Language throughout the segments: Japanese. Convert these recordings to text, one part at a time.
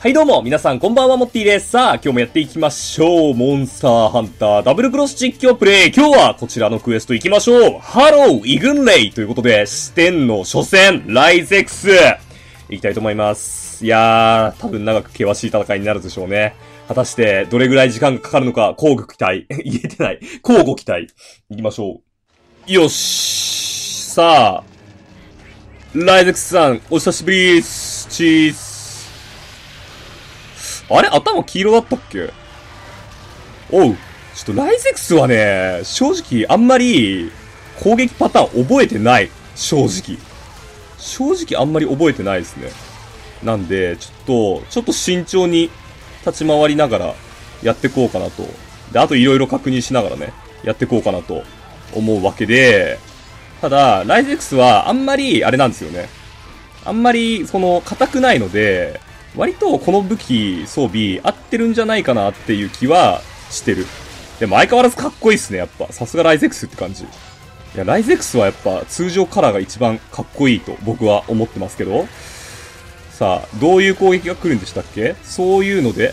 はいどうも、皆さんこんばんは、モッティです。さあ、今日もやっていきましょう。モンスターハンターダブルクロス実況プレイ。今日はこちらのクエスト行きましょう。ハローイグンレイということで、四天の初戦、ライゼックス。行きたいと思います。いやー、多分長く険しい戦いになるでしょうね。果たして、どれぐらい時間がかかるのか、交互期待。言えてない。交互期待。行きましょう。よし。さあ、ライゼックスさん、お久しぶりです。チーズ。あれ頭黄色だったっけ？おう。ちょっとライゼックスはね、正直あんまり攻撃パターン覚えてない。正直あんまり覚えてないですね。なんで、ちょっと慎重に立ち回りながらやってこうかなと。で、あといろいろ確認しながらね、やってこうかなと思うわけで、ただ、ライゼックスはあんまり、あれなんですよね。あんまり、硬くないので、割とこの武器、装備、合ってるんじゃないかなっていう気はしてる。でも相変わらずかっこいいっすね、やっぱ。さすがライゼックスって感じ。いや、ライゼックスはやっぱ通常カラーが一番かっこいいと僕は思ってますけど。さあ、どういう攻撃が来るんでしたっけ？そういうので、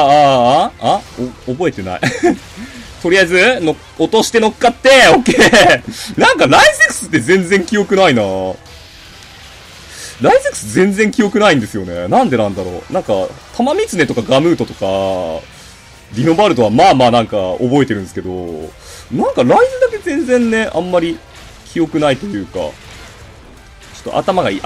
覚えてない。とりあえず、落として乗っかって、オッケー。なんかライゼックスって全然記憶ないなぁ。ライゼックス全然記憶ないんですよね。なんでなんだろう。なんか、玉ミツネとかガムートとか、ディノバルドはまあまあなんか覚えてるんですけど、なんかライズだけ全然ね、あんまり記憶ないというか、ちょっと頭がいい。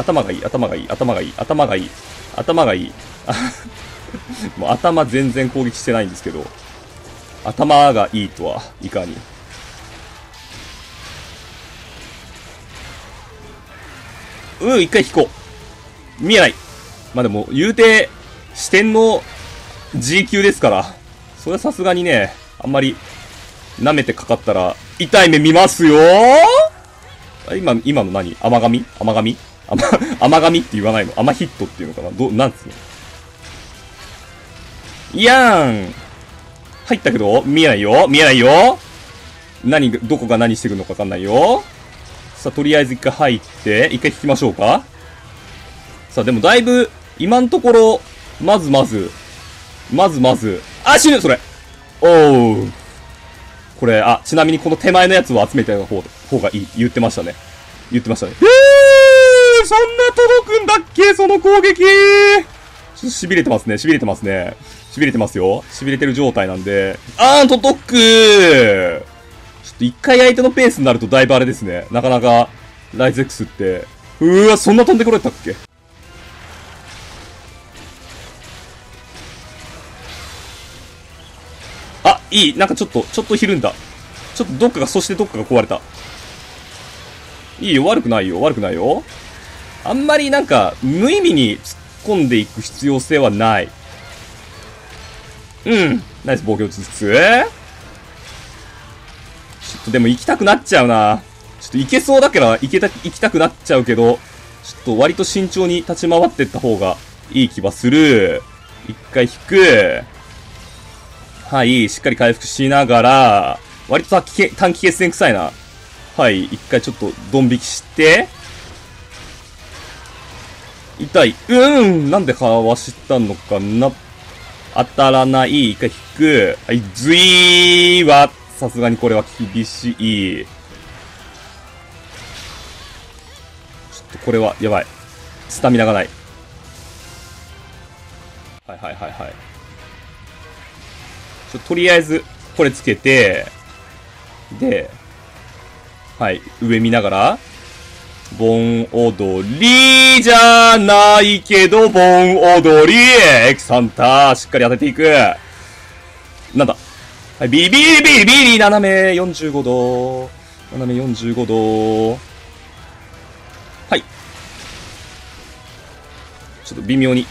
もう頭全然攻撃してないんですけど、頭がいいとは、いかに。一回引こう。見えない。まあ、でも、言うて、四天の G 級ですから、それはさすがにね、あんまり、舐めてかかったら、痛い目見ますよー。今の何？甘噛みって言わないの？甘ヒットっていうのかな？なんつうの？いやーん。入ったけど、見えないよ。どこが何してくるのかわかんないよ。さあ、とりあえず一回入って、一回引きましょうか。さあ、でもだいぶ、今のところ、まずまず、死ぬそれおう。これ、ちなみにこの手前のやつを集めた方がいい。言ってましたね。そんな届くんだっけその攻撃。ちょっと痺れてますよ。痺れてる状態なんで。届くー。ちょっと一回相手のペースになるとだいぶあれですね。なかなか、ライゼックスって。そんな飛んでこれたっけ？いい。なんかちょっとひるんだ。ちょっとどっかが壊れた。いいよ、悪くないよ。あんまりなんか、無意味に突っ込んでいく必要性はない。ナイス防御術。ちょっとでも行きたくなっちゃうな。ちょっと行けそうだから行きたくなっちゃうけど、ちょっと割と慎重に立ち回ってった方がいい気はする。一回引く。はい、しっかり回復しながら、割と短期決戦臭いな。はい、一回ちょっとドン引きして、痛い。なんでかわしたのかな。当たらない。一回引く。はい、ズイーは、さすがにこれは厳しい。ちょっとこれは、やばい。スタミナがない。はい。とりあえず、これつけて、で、はい、上見ながら、盆踊りじゃないけど、盆踊りエクサンタしっかり当てていく。なんだはい、ビリ斜め45度。はい。ちょっと微妙に。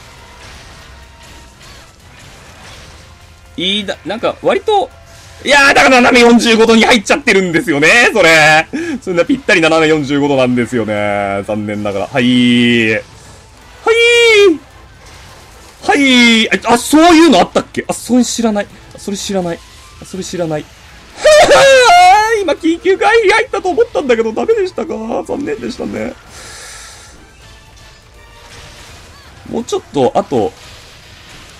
なんか、割と、いやー、だから斜め45度に入っちゃってるんですよね、それ。そんなぴったり斜め45度なんですよね。残念ながら。はい。そういうのあったっけ？それ知らない。今、緊急回避入ったと思ったんだけど、ダメでしたか？残念でしたね。もうちょっと、あと、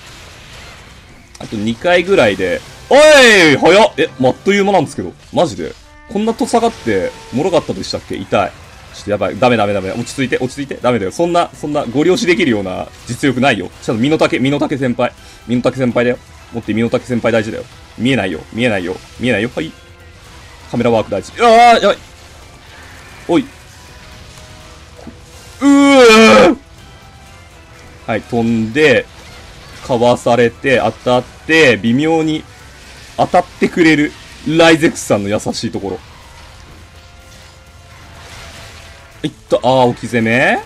あと2回ぐらいで、おい早っあっという間なんですけど。マジでこんなと下がって、脆かったでしたっけ痛い。ちょっとやばい。ダメ。落ち着いて。ダメだよ。そんな、ご了承できるような実力ないよ。ちゃんと身の丈先輩。身の丈先輩だよ。持って身の丈先輩大事だよ。見えないよ。はい。カメラワーク大事。やばい。おい。はい、飛んで、かわされて、当たって、微妙に当たってくれるライゼックスさんの優しいところ。いった、置き攻め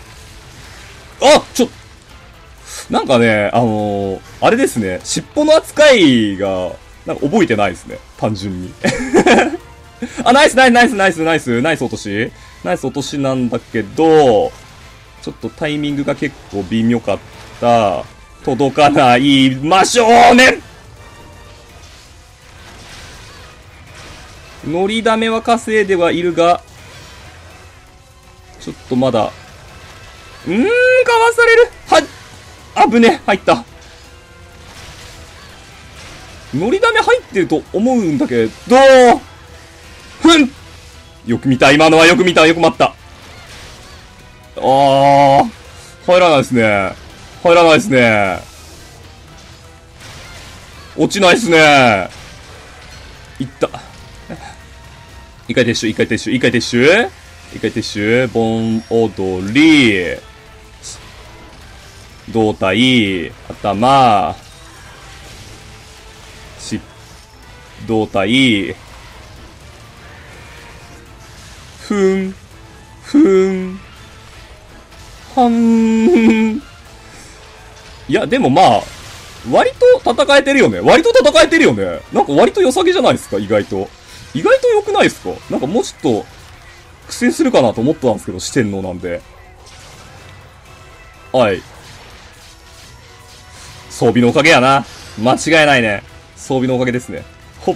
なんかね、あれですね、尻尾の扱いが、なんか覚えてないですね、単純に。ナイス落とし。ナイス落としなんだけど、ちょっとタイミングが結構微妙かった。届かない真正面乗りだめは稼いではいるが、ちょっとまだ、かわされる危ね、入った。乗りだめ入ってると思うんだけど、よく見た、今のはよく待った。入らないですね。落ちないですね。いった。一回撤収。盆踊り。胴体。頭。胴体。いや、でもまあ、割と戦えてるよね。なんか割と良さげじゃないですか、意外と良くないですか？なんかもうちょっと、苦戦するかなと思ったんですけど、四天王なんで。はい。装備のおかげやな。間違いないね。装備のおかげですね。ほっ。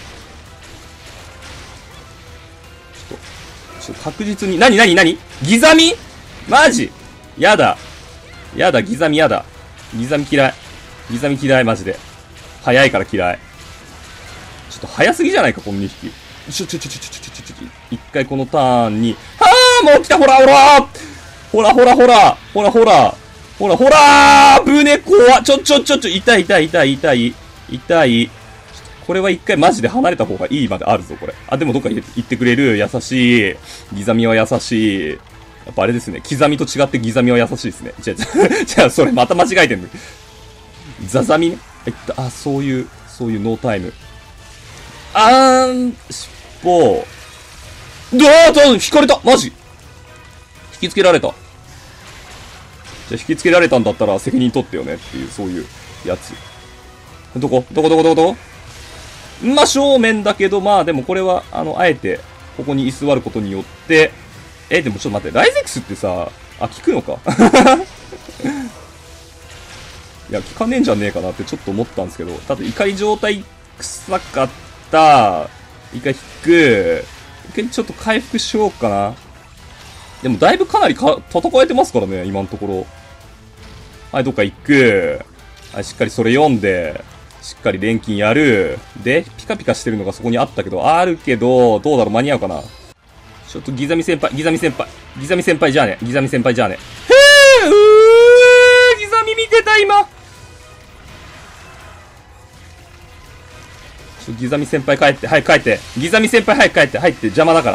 ちょっと確実に、何ギザミマジやだ、ギザミやだ。ギザミ嫌い、マジで。早いから嫌い。ちょっと早すぎじゃないか、この2匹。一回このターンに、もう来た、ほらブネ怖っ痛い。これは一回マジで離れた方がいいまであるぞ、これ。でもどっか行ってくれる。優しい。ギザミは優しい。やっぱあれですね。刻みと違ってギザミは優しいですね。じゃあ、それまた間違えてんの。ザザミね。そういうノータイム。尻尾。引かれたマジ引きつけられた。じゃあ引きつけられたんだったら責任取ってよねっていう、そういうやつ。どこ正面だけど、でもこれは、あえて、ここに居座ることによって、でもちょっと待って、ライゼックスってさ、効くのかいや、効かねえんじゃねえかなってちょっと思ったんですけど、ただ怒り状態臭かった。一回引く。一回ちょっと回復しようかな。でもだいぶかなり戦えてますからね、今のところ。はい、どっか行く。はい、しっかりそれ読んで、しっかり錬金やる。で、ピカピカしてるのがそこにあったけど、どうだろう、間に合うかな。ちょっとギザミ先輩じゃあね。ギザミ見てた、今。ギザミ先輩帰って、はい、帰って。ギザミ先輩早く帰って、入って、邪魔だから。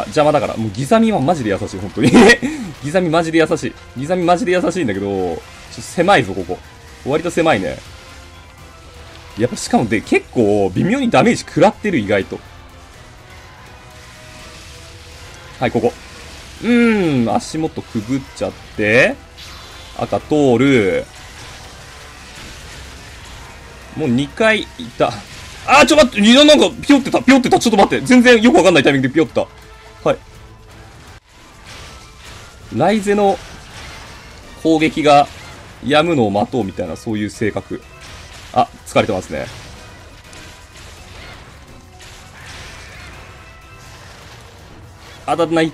もうギザミはマジで優しい、本当に。ギザミマジで優しいんだけど、狭いぞ、ここ。割と狭いね。やっぱしかもで、結構、微妙にダメージ食らってる、意外と。はい、ここ。足元くぐっちゃって、赤通る。もう2回いた。ちょっと待って、なんか、ピヨってた。ちょっと待って。全然よくわかんないタイミングでピヨってた。はい。ライゼの攻撃が止むのを待とうみたいな、そういう性格。疲れてますね。当たんない。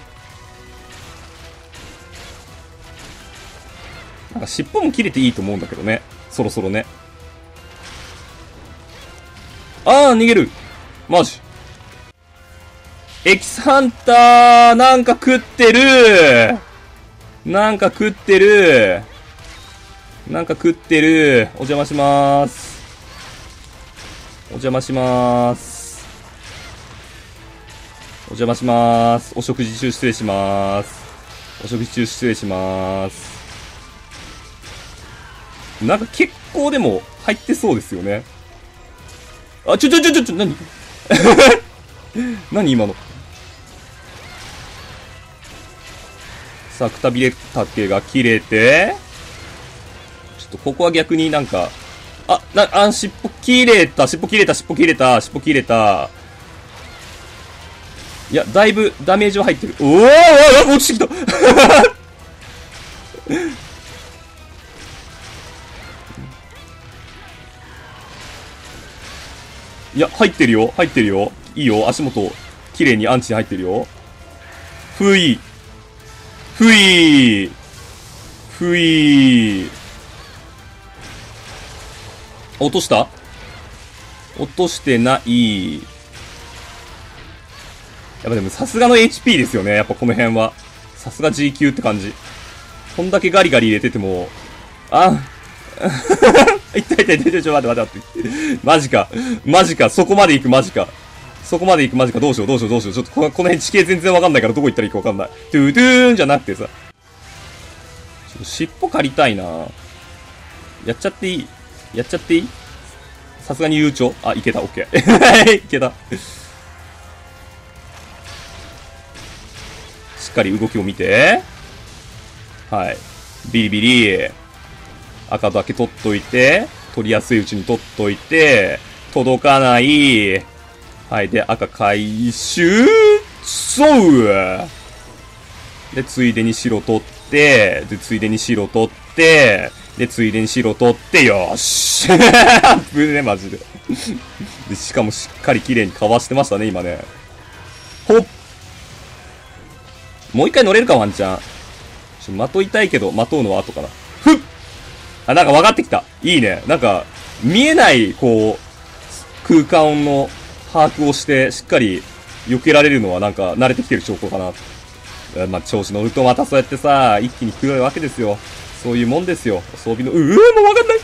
なんか尻尾も切れていいと思うんだけどね。そろそろね。 あー、逃げる。マジ。エキスハンター、なんか食ってる。なんか食ってる。なんか食ってる。お邪魔しまーす。お邪魔しまーす。お邪魔しまーす。お食事中失礼しまーす。お食事中失礼しまーす。なんか結構でも入ってそうですよね。あ、何何今の。さあ、くたびれ竹が切れて、ちょっとここは逆になんか、尻尾切れた。いや、だいぶダメージは入ってる。おー落ちてきたいや、入ってるよ。いいよ。足元、綺麗にアンチに入ってるよ。ふい。落としてない。やっぱでもさすがの HP ですよね。やっぱこの辺は。さすが G 級って感じ。こんだけガリガリ入れてても、痛い、待って。マジか、そこまで行く、マジか。どうしよう。ちょっとこの辺地形全然わかんないからどこ行ったらいいかわかんない。ドゥドゥーンじゃなくてさ。ちょっと尻尾借りたいな。やっちゃっていいさすがに悠長。いけた、オッケー。いけた。しっかり動きを見て。はい。ビリビリ。赤だけ取っといて、取りやすいうちに取っといて、届かない。はい。で、赤回収そうで、ついでに白取って、で、ついでに白取って、よーし危ね、マジで。で、しかもしっかり綺麗にかわしてましたね、今ね。ほっもう一回乗れるか、ワンチャン。まといたいけど、まとうのは後かな。ふっなんか分かってきた。いいね。なんか、見えない、こう、空間の把握をして、しっかり避けられるのはなんか慣れてきてる証拠かな。調子乗るとまたそうやってさ、一気に来るわけですよ。そういうもんですよ。装備の、もう分かんない。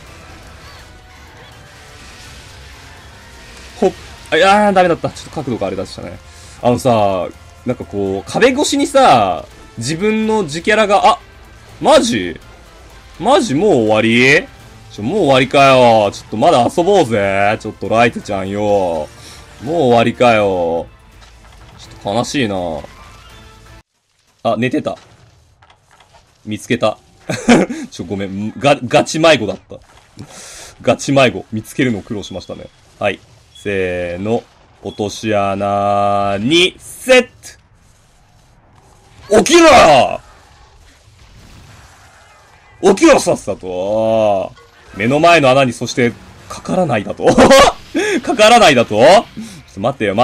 ほっ。ダメだった。ちょっと角度があれだしたね。なんかこう、壁越しにさ、自分の自キャラが、マジもう終わりもう終わりかよ。ちょっとまだ遊ぼうぜ。ちょっとライトちゃんよ。もう終わりかよ。ちょっと悲しいな。寝てた。見つけた。ごめん。ガチ迷子だった。ガチ迷子。見つけるの苦労しましたね。はい。せーの。落とし穴に、セット起きろさっさと。目の前の穴にそして、かからないだとかからないだと待てよ。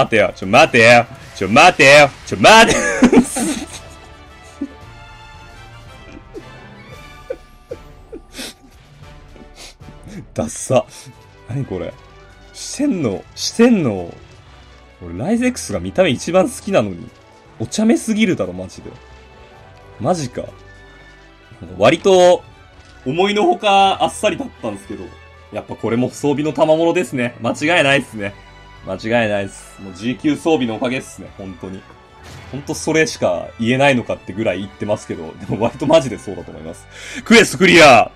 ダッサ。何これ。してんの。俺、ライゼックスが見た目一番好きなのに。お茶目すぎるだろ、マジで。マジか。割と、思いのほかあっさりだったんですけど。やっぱこれも装備の賜物ですね。間違いないっすね。もう G 級装備のおかげっすね、本当に。本当それしか言えないのかってぐらい言ってますけど、でも割とマジでそうだと思います。クエストクリア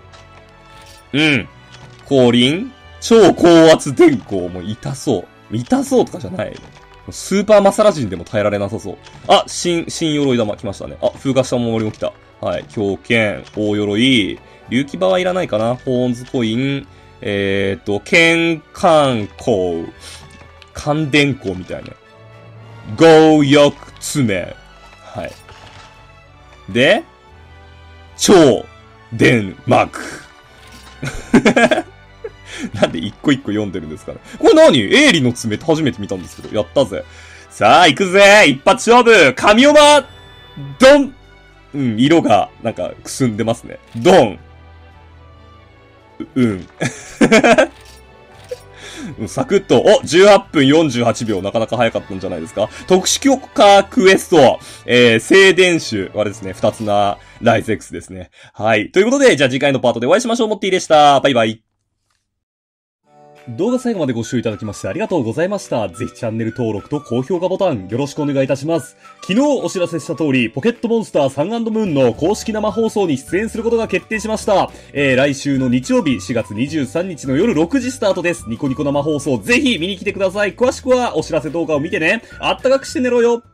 降臨超高圧電光もう痛そうとかじゃない。スーパーマサラ人でも耐えられなさそう。新鎧玉来ましたね。風化した守りも来た。はい。狂剣、大鎧、竜騎馬はいらないかな。ホーンズコイン、剣管光、感電光みたいな。強翼爪。はい。で、超電幕。なんで一個一個読んでるんですかね。これ何鋭利の爪って初めて見たんですけど。やったぜ。さあ、行くぜ一発勝負神尾間ドン色が、なんか、くすんでますね。ドンサクッと、18分48秒、なかなか早かったんじゃないですか。特殊許可クエスト、静電種はですね、二つなライズ X ですね。はい。ということで、じゃあ次回のパートでお会いしましょう。モッティでした。バイバイ。動画最後までご視聴いただきましてありがとうございました。ぜひチャンネル登録と高評価ボタンよろしくお願いいたします。昨日お知らせした通り、ポケットモンスターサン&ムーンの公式生放送に出演することが決定しました。来週の日曜日4月23日の夜6時スタートです。ニコニコ生放送ぜひ見に来てください。詳しくはお知らせ動画を見てね。あったかくして寝ろよ。